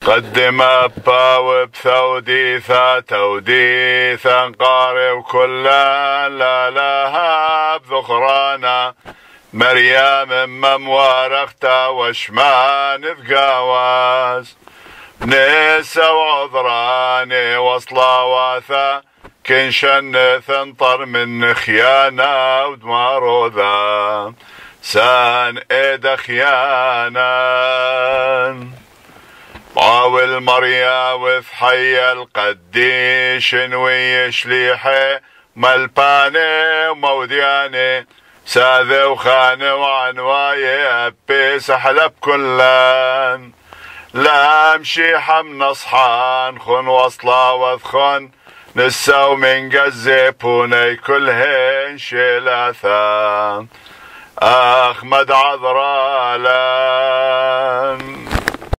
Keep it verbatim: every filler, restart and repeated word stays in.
قدم أبا وبثوديثا توديثا قاري وكلا لا لها بذخرانا مريم مموارختا وشمان بقاواز نسا وعذراني وصلاواثا كنشن ثنطر من خيانة ودمارو ذا سان ايد خيانة طاول مريا وفحي القديش ويش ليحي ملباني ومودياني ساذي وخاني وعنواي ابي سحلب كلان لا امشي حم نصحان خن وصلا وذخن نساو من قزيبوني كلهن شلاثان اخمد عذرالان